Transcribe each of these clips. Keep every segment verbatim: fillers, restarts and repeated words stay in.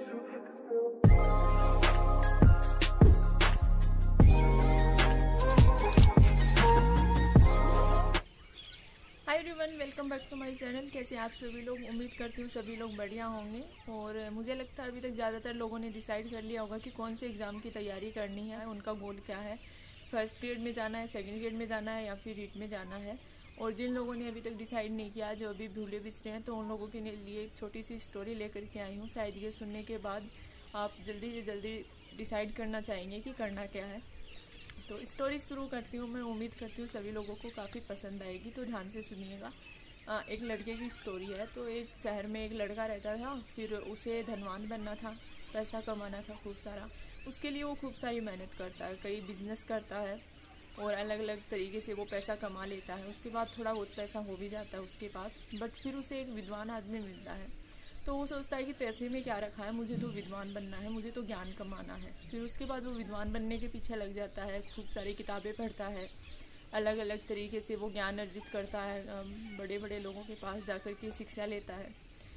Hi everyone, welcome back to my channel. कैसे आप सभी लोग? उम्मीद करती हूँ सभी लोग बढ़िया होंगे। और मुझे लगता है अभी तक ज़्यादातर लोगों ने डिसाइड कर लिया होगा कि कौन से एग्ज़ाम की तैयारी करनी है, उनका गोल क्या है, फर्स्ट ग्रेड में जाना है, सेकंड ग्रेड में जाना है या फिर रीट में जाना है। और जिन लोगों ने अभी तक डिसाइड नहीं किया, जो अभी भूले बिसरे हैं, तो उन लोगों के लिए एक छोटी सी स्टोरी लेकर के आई हूँ। शायद ये सुनने के बाद आप जल्दी से जल्दी डिसाइड करना चाहेंगे कि करना क्या है। तो स्टोरी शुरू करती हूँ। मैं उम्मीद करती हूँ सभी लोगों को काफ़ी पसंद आएगी, तो ध्यान से सुनिएगा। एक लड़के की स्टोरी है। तो एक शहर में एक लड़का रहता था। फिर उसे धनवान बनना था, पैसा कमाना था खूब सारा। उसके लिए वो खूब सारी मेहनत करता है, कई बिजनेस करता है और अलग अलग तरीके से वो पैसा कमा लेता है। उसके बाद थोड़ा बहुत पैसा हो भी जाता है उसके पास। बट फिर उसे एक विद्वान आदमी मिलता है। तो वो सोचता है कि पैसे में क्या रखा है, मुझे तो विद्वान बनना है, मुझे तो ज्ञान कमाना है। फिर उसके बाद वो विद्वान बनने के पीछे लग जाता है, खूब सारी किताबें पढ़ता है, अलग अलग तरीके से वो ज्ञान अर्जित करता है, बड़े बड़े लोगों के पास जाकर के शिक्षा लेता है।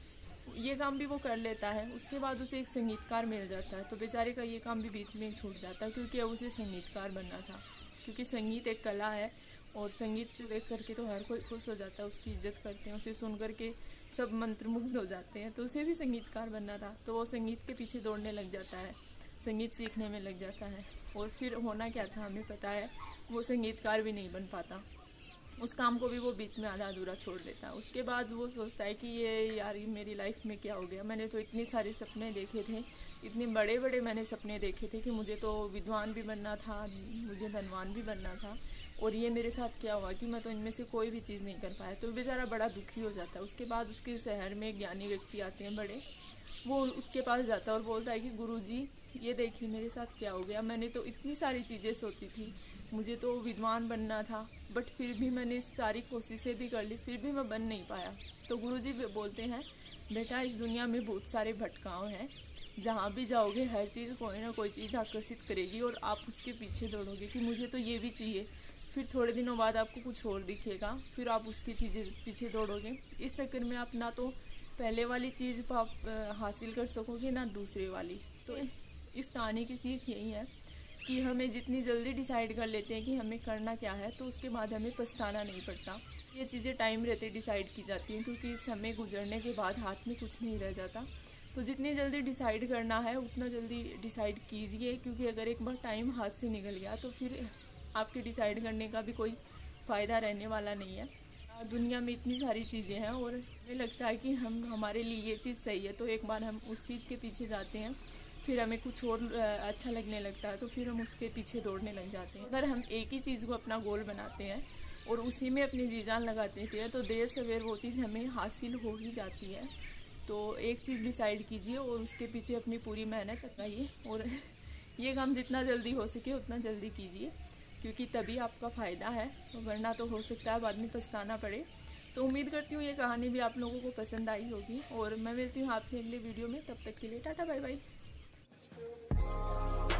ये काम भी वो कर लेता है। उसके बाद उसे एक संगीतकार मिल जाता है। तो बेचारे का ये काम भी बीच में छूट जाता है, क्योंकि अब उसे संगीतकार बनना था। क्योंकि संगीत एक कला है और संगीत देख करके तो हर कोई खुश हो जाता है, उसकी इज्जत करते हैं, उसे सुन करके सब मंत्रमुग्ध हो जाते हैं। तो उसे भी संगीतकार बनना था। तो वो संगीत के पीछे दौड़ने लग जाता है, संगीत सीखने में लग जाता है। और फिर होना क्या था हमें पता है, वो संगीतकार भी नहीं बन पाता। उस काम को भी वो बीच में आधा अधूरा छोड़ देता है। उसके बाद वो सोचता है कि ये यार ये मेरी लाइफ में क्या हो गया। मैंने तो इतने सारे सपने देखे थे, इतने बड़े बड़े मैंने सपने देखे थे कि मुझे तो विद्वान भी बनना था, मुझे धनवान भी बनना था, और ये मेरे साथ क्या हुआ कि मैं तो इनमें से कोई भी चीज़ नहीं कर पाया। तो बेचारा बड़ा दुखी हो जाता है। उसके बाद उसके शहर में एक ज्ञानी व्यक्ति आते हैं बड़े। वो उसके पास जाता है और बोलता है कि गुरुजी, ये देखिए मेरे साथ क्या हो गया। मैंने तो इतनी सारी चीज़ें सोची थी, मुझे तो विद्वान बनना था, बट फिर भी मैंने सारी कोशिशें भी कर ली, फिर भी मैं बन नहीं पाया। तो गुरुजी बोलते हैं, बेटा इस दुनिया में बहुत सारे भटकाव हैं, जहाँ भी जाओगे हर चीज़ कोई ना कोई चीज़ आकर्षित करेगी और आप उसके पीछे दौड़ोगे कि मुझे तो ये भी चाहिए। फिर थोड़े दिनों बाद आपको कुछ और दिखेगा, फिर आप उसकी चीज़ें पीछे दौड़ोगे। इस चक्कर में आप ना तो पहले वाली चीज़ आप हासिल कर सकोगे ना दूसरे वाली। तो इस कहानी की सीख यही है कि हमें जितनी जल्दी डिसाइड कर लेते हैं कि हमें करना क्या है, तो उसके बाद हमें पछताना नहीं पड़ता। ये चीज़ें टाइम रहते डिसाइड की जाती हैं, क्योंकि समय गुजरने के बाद हाथ में कुछ नहीं रह जाता। तो जितनी जल्दी डिसाइड करना है उतना जल्दी डिसाइड कीजिए, क्योंकि अगर एक बार टाइम हाथ से निकल गया तो फिर आपके डिसाइड करने का भी कोई फ़ायदा रहने वाला नहीं है। दुनिया में इतनी सारी चीज़ें हैं और हमें लगता है कि हम हमारे लिए ये चीज़ सही है, तो एक बार हम उस चीज़ के पीछे जाते हैं, फिर हमें कुछ और अच्छा लगने लगता है, तो फिर हम उसके पीछे दौड़ने लग जाते हैं। अगर हम एक ही चीज़ को अपना गोल बनाते हैं और उसी में अपनी जी जान लगाते हैं, तो देर सवेर वो चीज़ हमें हासिल हो ही जाती है। तो एक चीज़ डिसाइड कीजिए और उसके पीछे अपनी पूरी मेहनत लगाइए, और ये काम जितना जल्दी हो सके उतना जल्दी कीजिए, क्योंकि तभी आपका फ़ायदा है, वरना तो हो सकता है बाद में पछताना पड़े। तो उम्मीद करती हूँ ये कहानी भी आप लोगों को पसंद आई होगी, और मैं मिलती हूँ आपसे अगले वीडियो में। तब तक के लिए टाटा बाय बाय।